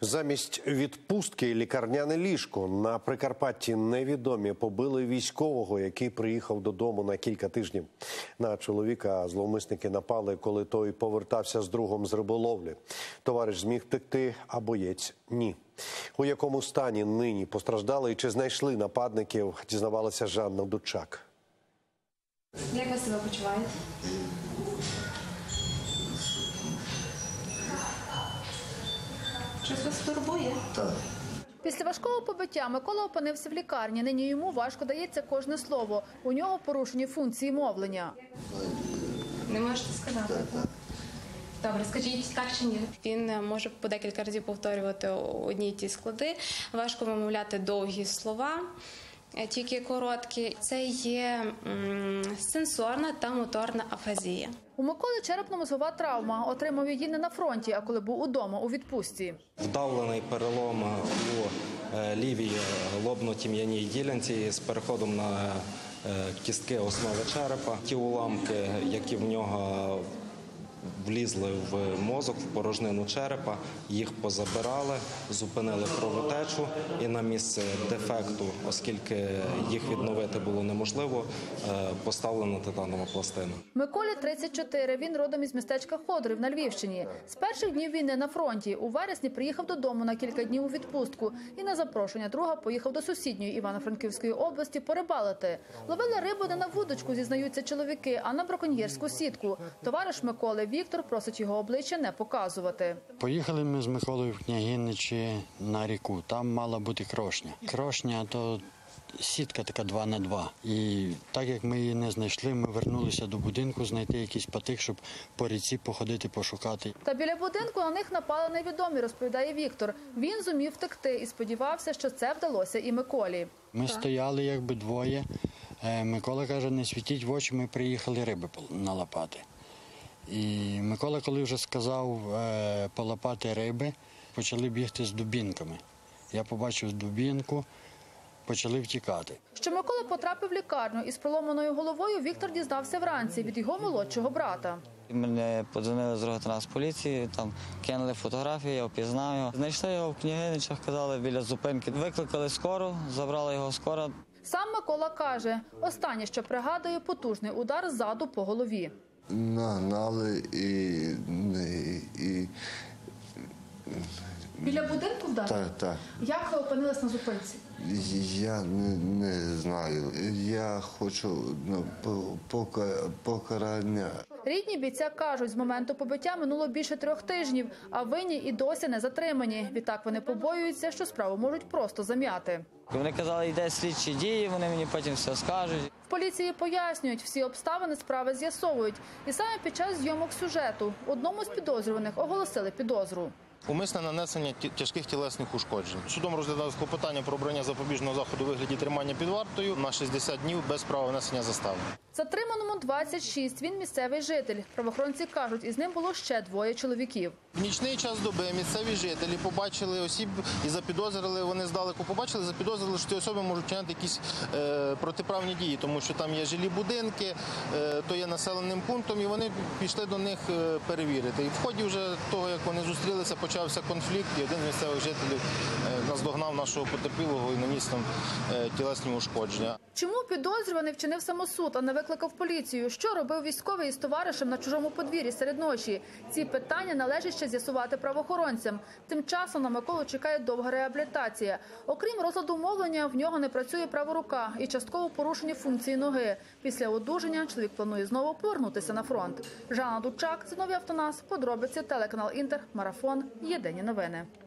Замість відпустки лікарняне ліжко. На Прикарпатті невідомі побили військового, який приїхав додому на кілька тижнів. На чоловіка зловмисники напали, коли той повертався з другом з риболовлі. Товариш зміг втекти, а боєць – ні. У якому стані нині постраждали і чи знайшли нападників, дізнавалася Жанна Дучак. Як ви себе почуваєте? Щось вас турбує? Так. Після важкого побиття Микола опинився в лікарні. Нині йому важко дається кожне слово. У нього порушені функції мовлення. Не можете сказати? Так. Добре, скажіть, так чи ні? Він може по декілька разів повторювати одні й ті склади, важко вимовляти довгі слова, тільки короткі. Це є сенсорна та моторна афазія. У Миколи черепно-мозгова травма. Отримав її не на фронті, а коли був удома у відпустці. Вдавлений перелом у лівій лобно-тім'яній ділянці з переходом на кістки основи черепа. Ті уламки, які в нього влізли в мозок, в порожнину черепа, їх позабирали, зупинили кровотечу і на місце дефекту, оскільки їх відновити було неможливо, поставлена титанова пластина. Миколі 34, він родом із містечка Ходорів на Львівщині. З перших днів війни на фронті. У вересні приїхав додому на кілька днів у відпустку і на запрошення друга поїхав до сусідньої Івано-Франківської області порибалити. Ловили рибу не на вудочку, зізнаються чоловіки, а на браконьєрську сітку. Товариш Миколи Віктор просить його обличчя не показувати. Поїхали ми з Миколою в Княгиничі на ріку. Там мала бути крошня. Крошня – то сітка така 2х2. І так як ми її не знайшли, ми вернулися до будинку знайти якийсь патик, щоб по ріці походити, пошукати. Та біля будинку на них напали невідомі, розповідає Віктор. Він зумів втекти і сподівався, що це вдалося і Миколі. Ми стояли якби двоє. Микола каже, не світіть в очі, ми приїхали риби налапати. І Микола, коли вже сказав полапати риби, почали бігти з дубінками. Я побачив дубінку, почали втікати. Що Микола потрапив в лікарню із проломаною головою, Віктор дізнався вранці від його молодшого брата. Мене подзвонили з Рогатинськполіції, там кинули фотографії, я впізнав його. Знайшли його в Княгиничах, казали, біля зупинки. Викликали скору, забрали його скора. Сам Микола каже, останнє, що пригадує, потужний удар ззаду по голові. Нагнали і... Біля будинку вдарили? Так. Як ви опинились на зупинці? Я не знаю. Я хочу покарання. Рідні бійця кажуть, з моменту побиття минуло більше 3 тижнів, а винні і досі не затримані. Відтак вони побоюються, що справу можуть просто зам'яти. Вони казали, йде слідчі дії, вони мені потім все скажуть. В поліції пояснюють, всі обставини справи з'ясовують. І саме під час зйомок сюжету одному з підозрюваних оголосили підозру. Умисне нанесення тяжких тілесних ушкоджень. Судом розглядалось клопотання про обрання запобіжного заходу у вигляді тримання під вартою на 60 днів без права внесення застави. Затриманому 26, він місцевий житель. Правоохоронці кажуть, із ним було ще 2 чоловіків. В нічний час доби місцеві жителі побачили осіб і запідозрили, вони здалеку побачили, запідозрили, що ці особи можуть вчиняти якісь протиправні дії, тому що там є жилі будинки, то є населеним пунктом, і вони пішли до них перевірити. І в ході вже того, як вони зустрілися, почався конфлікт, і один з місцевих жителів наздогнав нашого потерпілого і наніс там тілесні ушкодження. Чому підозрюваний вчинив самосуд, а не викликав поліцію? Що робив військовий із товаришем на чужому подвір'ї серед ночі? Ці питання належить ще з'ясувати правоохоронцям. Тим часом на Миколу чекає довга реабілітація. Окрім розладу мовлення, в нього не працює права рука і частково порушені функції ноги. Після одужання чоловік планує знову повернутися на фронт. Жанна Дучак, Зіновій Автонас, подробиці, телеканал Інтер, Марафон, Єдині новини.